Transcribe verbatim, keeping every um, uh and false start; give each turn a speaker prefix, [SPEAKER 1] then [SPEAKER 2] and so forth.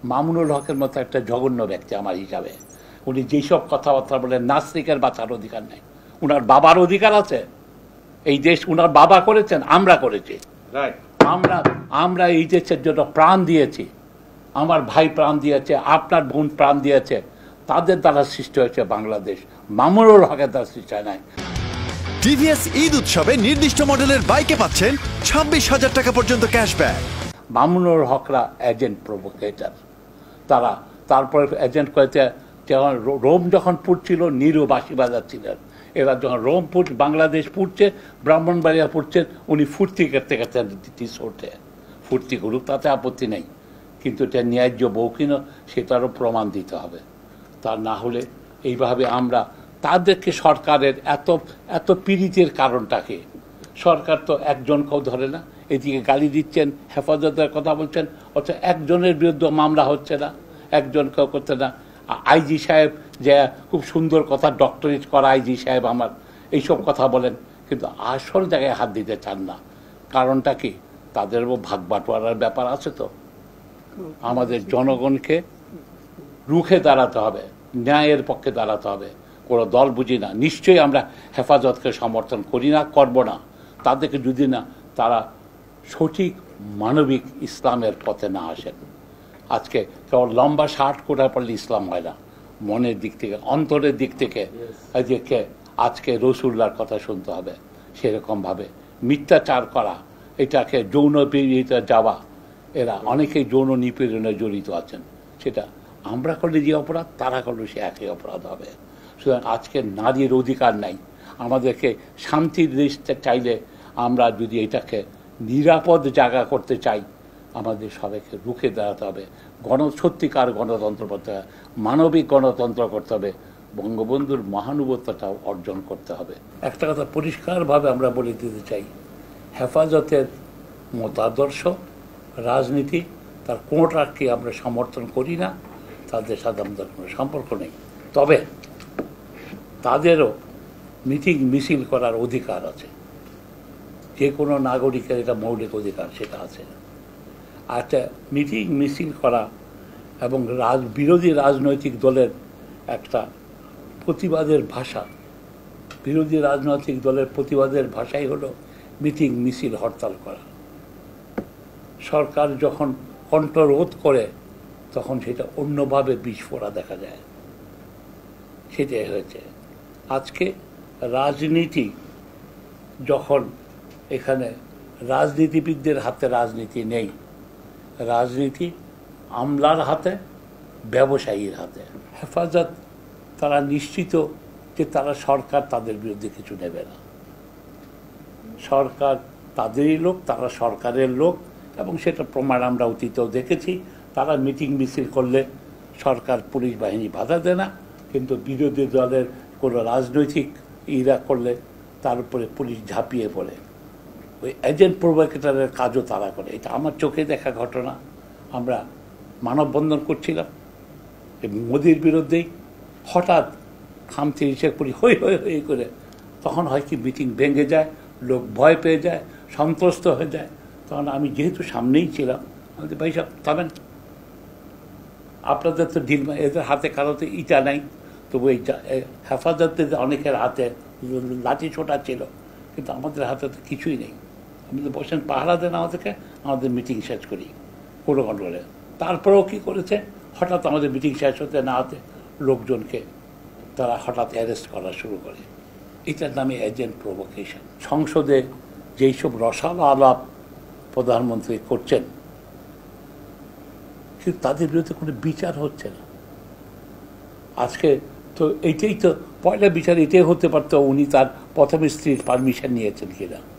[SPEAKER 1] মামুনুল হকের মতো একটা জঘন্য ব্যক্তি আমার হিসাবে, উনি যেসব কথাবার্তা বলেন, নাস্তিকের বাঁচার অধিকার নেই। উনার বাবার অধিকার আছে, এই দেশ উনার বাবা করেছেন, আমরা করেছি, আমরা আমরা এই দেশের জন্য প্রাণ দিয়েছি, আমার ভাই প্রাণ দিয়েছে, আপনার বোন প্রাণ দিয়েছে, তাদের দ্বারা সৃষ্টি হয়েছে বাংলাদেশ, মামুনুল হকের দ্বারা সৃষ্টি হয় নাই।
[SPEAKER 2] টিভিএস ঈদ উৎসবে নির্দিষ্ট মডেলের বাইকে পাচ্ছেন ছাব্বিশ হাজার টাকা পর্যন্ত ক্যাশব্যাক।
[SPEAKER 1] মামুনুল হকরা এজেন্ট প্রভোকেটার, তারা তারপরে এজেন্ট করেছে, যখন রোম যখন পুড়ছিল নিরু বাঁশি বাজাচ্ছিলেন, এবার যখন রোম পুট বাংলাদেশ পুড়ছে, ব্রাহ্মণবাড়িয়া পুড়ছে, উনি ফুর্তি করতে করতে ওঠে, ফুর্তি করুক, তাতে আপত্তি নেই, কিন্তু এটা ন্যায্য বউ কিনা সেটারও প্রমাণ দিতে হবে। তা না হলে এইভাবে আমরা তাদেরকে, সরকারের এত এত পীড়িতের কারণটাকে, সরকার তো একজনকেও ধরে না, এদিকে গালি দিচ্ছেন, হেফাজতের কথা বলছেন, অর্থাৎ একজনের বিরুদ্ধে মামলা হচ্ছে না, একজনকেও করতে না। আইজি সাহেব যে খুব সুন্দর কথা, ডক্টরেট করা আইজি সাহেব আমার, এইসব কথা বলেন, কিন্তু আসল জায়গায় হাত দিতে চান না। কারণটা কি? তাদেরও ভাগ বাটোয়ারার ব্যাপার আছে। তো আমাদের জনগণকে রুখে দাঁড়াতে হবে, ন্যায়ের পক্ষে দাঁড়াতে হবে, কোনো দল বুঝি না। নিশ্চয়ই আমরা হেফাজতকে সমর্থন করি না, করব না, তাদেরকে যদি না তারা সঠিক মানবিক ইসলামের পথে না আসেন। আজকে কেবল লম্বা শার্ট কোটা পড়লে ইসলাম হয় না, মনের দিক থেকে, অন্তরের দিক থেকে আজকে আজকে রসুল্লাহর কথা শুনতে হবে। সেরকমভাবে মিথ্যাচার করা, এটাকে যৌন পীড়িতে যাওয়া, এরা অনেকেই যৌন নিপীড়নে জড়িত আছেন, সেটা আমরা করলে যে অপরাধ, তারা করলে সে একই অপরাধ হবে। সুতরাং আজকে নারীর অধিকার নাই। আমাদেরকে শান্তির দেশ চাইলে, আমরা যদি এটাকে নিরাপদ জায়গা করতে চাই, আমাদের সবাইকে রুখে দাঁড়াতে হবে, গণ সত্যিকার গণতন্ত্র করতে হবে, মানবিক গণতন্ত্র করতে হবে, বঙ্গবন্ধুর মহানুভবতাটাও অর্জন করতে হবে। একটা কথা পরিষ্কারভাবে আমরা বলে দিতে চাই, হেফাজতের মতাদর্শ, রাজনীতি, তার কোনোটাকে আমরা সমর্থন করি না, তাদের সাথে আমাদের কোনো সম্পর্ক নেই। তবে তাদেরও মিটিং মিছিল করার অধিকার আছে, যে কোনো নাগরিকের এটা মৌলিক অধিকার, সেটা আছে। আচ্ছা, মিটিং মিছিল করা এবং রাজ বিরোধী রাজনৈতিক দলের একটা প্রতিবাদের ভাষা, বিরোধী রাজনৈতিক দলের প্রতিবাদের ভাষাই হলো মিটিং মিছিল হরতাল করা। সরকার যখন কণ্ঠরোধ করে তখন সেটা অন্যভাবে বিস্ফোরা দেখা যায়, সেটাই হয়েছে। আজকে রাজনীতি যখন, এখানে রাজনীতিবিদদের হাতে রাজনীতি নেই, রাজনীতি আমলার হাতে, ব্যবসায়ীর হাতে। হেফাজত তারা নিশ্চিত যে তারা, সরকার তাদের বিরুদ্ধে কিছু নেবে না, সরকার তাদেরই লোক, তারা সরকারের লোক, এবং সেটা প্রমাণ আমরা অতীতেও দেখেছি। তারা মিটিং মিছিল করলে সরকার পুলিশ বাহিনী বাধা দেয় না, কিন্তু বিরোধী দলের কোনো রাজনৈতিক ইরা করলে তার উপরে পুলিশ ঝাঁপিয়ে পড়ে। ওই এজেন্ট প্রভোকেটরের কাজও তারা করে, এটা আমার চোখে দেখা ঘটনা। আমরা মানববন্ধন করছিলাম মোদির বিরুদ্ধেই, হঠাৎ খামতি হিসেবে করি হই হই হই করে, তখন হয় কি মিটিং ভেঙে যায়, লোক ভয় পেয়ে যায়, সন্ত্রস্ত হয়ে যায়। তখন আমি যেহেতু সামনেই ছিলাম, আমাদের ভাই সাহেব থামেন, আপনাদের তো ঢিল, এদের হাতে কারোতে ইটা নাই, তবু এই হেফাজতের অনেকের হাতে লাঠি ছোটা ছিল, কিন্তু আমাদের হাতে তো কিছুই নেই। আমাদের বসেন, পাহারা দেন আমাদেরকে, আমাদের মিটিং শেষ করি কোনো কন্ট্রোলে। তারপরেও কী করেছে, হঠাৎ আমাদের মিটিং শেষ হতে না হতে লোকজনকে তারা হঠাৎ অ্যারেস্ট করা শুরু করে। এটার নামে এজেন্ট প্রভোকেশন। সংসদে যেই সব রসালো আলাপ প্রধানমন্ত্রী করছেন, কিন্তু তাদের বিরুদ্ধে কোনো বিচার হচ্ছে না। আজকে তো এইটাই তো পয়লা বিচার এটাই হতে পারতো, উনি তার প্রথম স্ত্রীর পারমিশন নিয়েছেন কিনা।